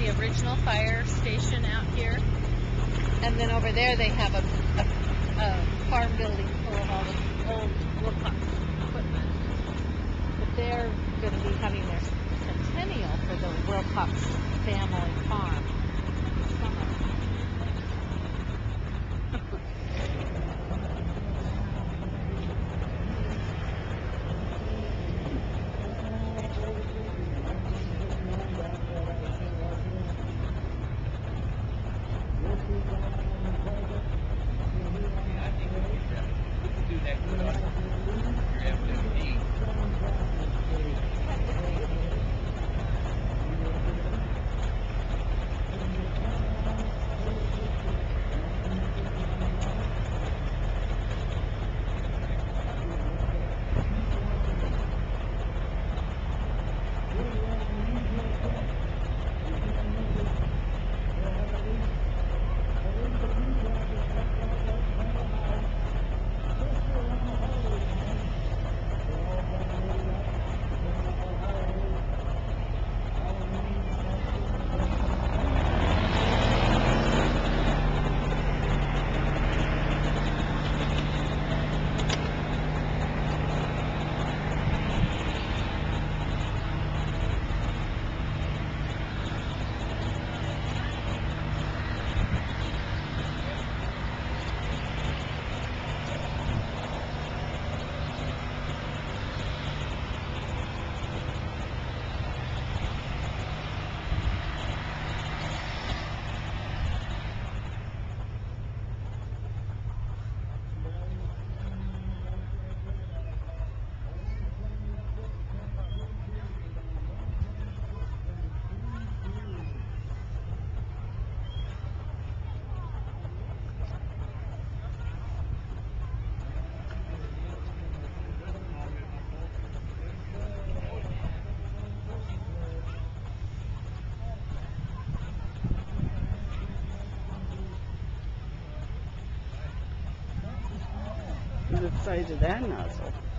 the original fire station out here. And then over there they have a farm building full of all the old Wilcox equipment. But they're going to be having their centennial for the Wilcox family farm this summer. The size of that nozzle.